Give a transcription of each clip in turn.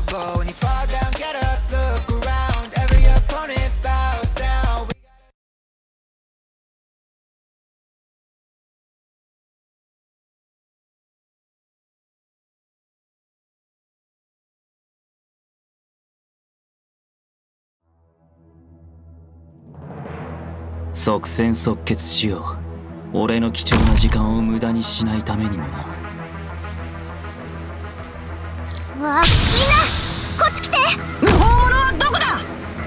flow. When you fall down, get up, look around. Every opponent bows down. 即戦即決しよう。俺の貴重な時間を無駄にしないためにもな。 わあ、みんなこっち来て。 無法者はどこだ。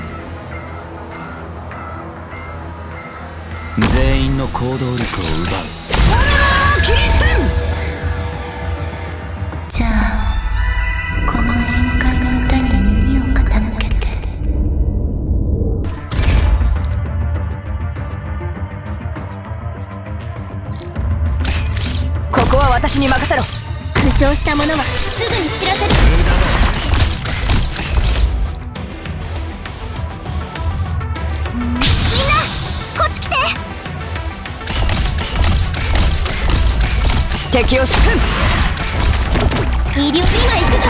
全員の行動力を奪う。 キリスじゃあこの宴会の歌に耳を傾けて。 ここは私に任せろ。 負傷した者はすぐに知らせる。みんなこっち来て。 敵を仕組む。 医療今行くぞ。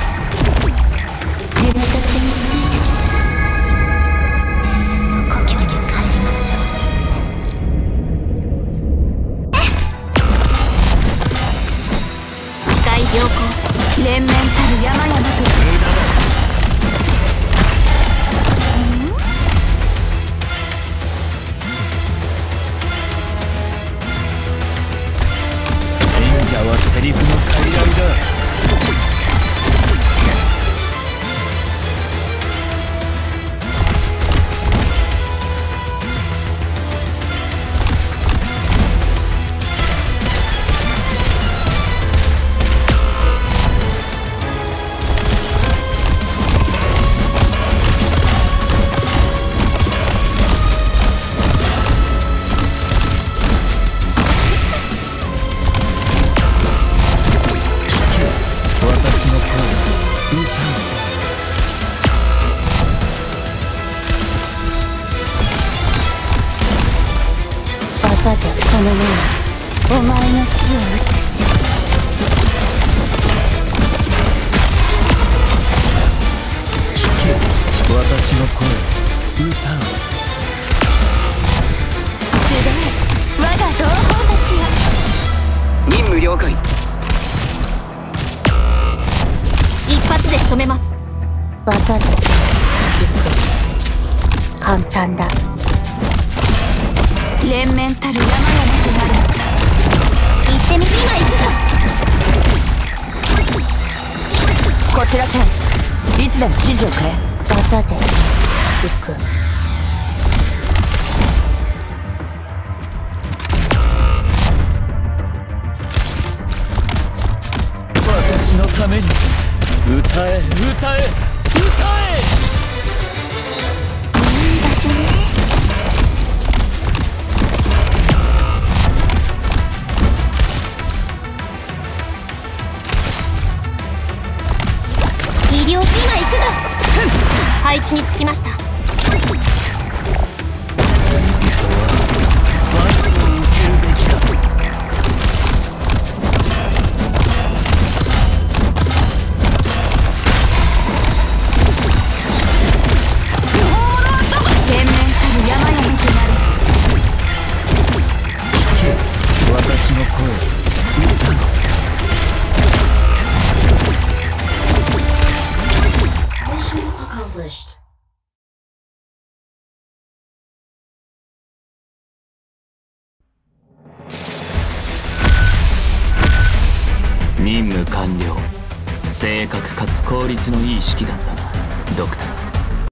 自分たちについてきて永遠の故郷に帰りましょう。視界良好。 連綿たる山々と賢者はセリフの傀儡だ。 技でこの目にお前の死を移す。 私の声歌う。 集え我が同胞たちよ。 任務了解。 一発で仕留めます。技で行く。簡単だ。 連綿たる山々となる。 行ってみ。今行くぞ。 こちらちゃん、いつでも指示をくれ。 技で行く。 私のために歌え歌え歌え。 いい場所ね。医療今行くぞ。配置につきました。 私の声歌う。任務完了。正確かつ効率のいい式だったな、ドクター。